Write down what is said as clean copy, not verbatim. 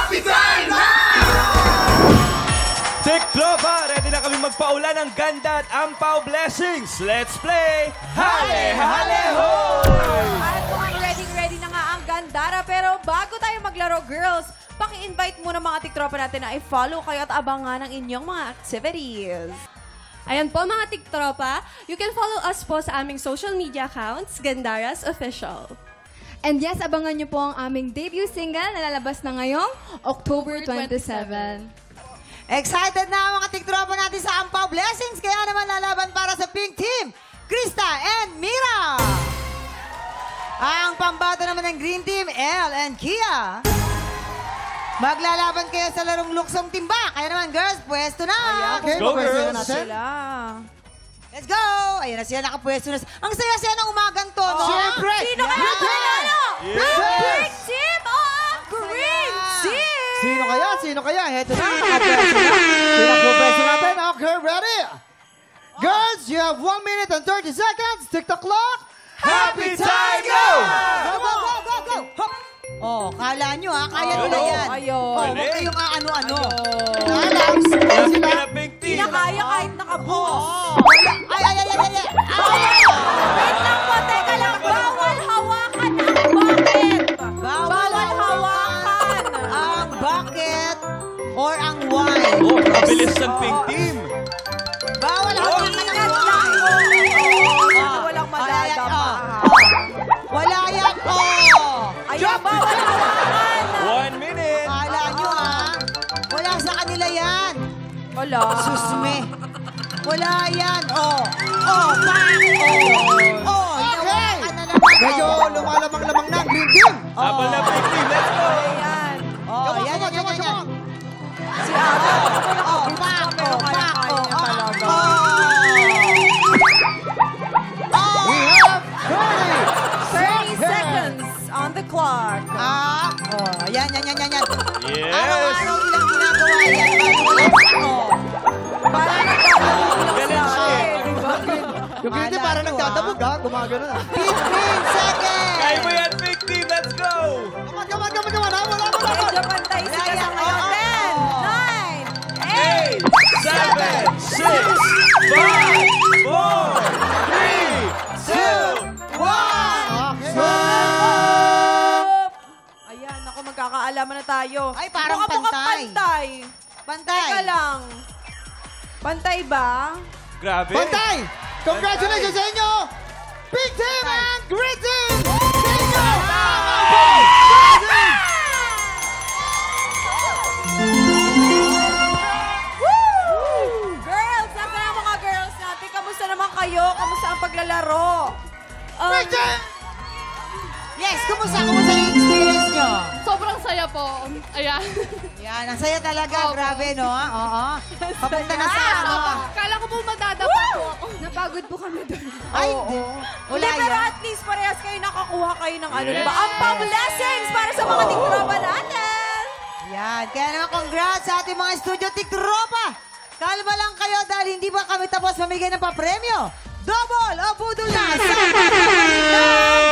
Happy time na! Tiktropa, ready na kami magpaulan ng ganda at ampaw blessings. Let's play Hale Hale Hoy! At kung ready na nga ang Gandara, pero bago tayo maglaro, girls, paki-invite muna mga tiktropa natin na i-follow kayo at abangan ang inyong mga activities. Ayan po mga tiktropa, you can follow us po sa aming social media accounts, Gandara's Official. And yes, abangan niyo po ang aming debut single na lalabas na ngayong October 27. Excited na ang mga tiktropa natin sa Ampaw Blessings. Kaya naman lalaban para sa Pink Team, Krista and Mira. Ang pambato naman ng Green Team, Elle and Kia. Maglalaban kayo sa larong luksong timba. Kaya naman, girls, pwesto na. Okay, go, girls. na sila. Let's go! Ayan na sila, nakapwesto na. Ang saya-saya ng umagang to, no? Siyempre! Sino kaya ang manalo? Yes! Ang Pink Team o ang Green Team? Sino kaya? Sino kaya? Heto na. Pinapwesto natin. Okay, ready? Girls, you have 1 minute and 30 seconds. Tick the clock. Happy time, go! Go, go, go, go, go! Hop! Oh, kala nyo ha, kaya nila yan. Ayun. Oh, huwag kayong ano-ano. Happy na Pink Team! Kinakaya kahit nakabuhos. Ay! Wait lang po, teka lang. Bawal hawakan ang bucket. Bawal hawakan Ang bucket or ang wine. Oh, kabilis ng Pink Team! Bawal hawakan ang wine. Walang madadama. Wala yan. Oh! Ayan, bawal hawakan. 1 minute! Kala nyo ha. Wala sa kanila yan. Wala. Susme. Wala yan. Oh. Oh, bang. Oh. Oh, hinawakan na naman. Medyo lumalamang-lamang na ang Green Team. Habol na Pink Team, let's go! Ayan. Oh, yan. Si Ada. Oh, bang. Pero kaya-kaya niya talaga. We have 30 seconds on the clock. Yan. Yes! Araw-araw ilang ginagawa yan. Oh. Para nagkakaroon Galing siya. Yung Green Team parang nagtatabog ha. Gumagano na. 15 seconds. Kaya mo yan, Pink Team, let's go! Come on. Wala. medyo pantay sila sa ngayon. 10, 9, 8, 7, 6, 5, 4, 3, 2, 1. Ayan, ako magkakaalaman na tayo. Ay, parang Mukhang pantay. Pantay. Teka lang. Pantay ba? Grabe! Pantay! Congratulations sa inyo! Pink Team and Green Team! Sa inyo! Girls, nasa na mga girls natin? Kamusta naman kayo? Kamusta ang paglalaro? Pink Team! Yes, kumusta yung experience nyo? Sobrang saya po. Ayan. Yan, ang saya talaga. Grabe, no? Oo. Papunta na sa ano. Kala ko po madadapa po ako. Napagod po kami doon. Ay, wala Hindi, pero yan. at least parehas kayo nakakuha kayo ng ano, diba? Ang pa-blessings para sa mga tiktropa natin! Yan. Kaya naman, congrats sa ating mga studio tiktropa. Kalma lang kayo dahil hindi pa kami tapos mamigay ng papremyo. Double o budol na sa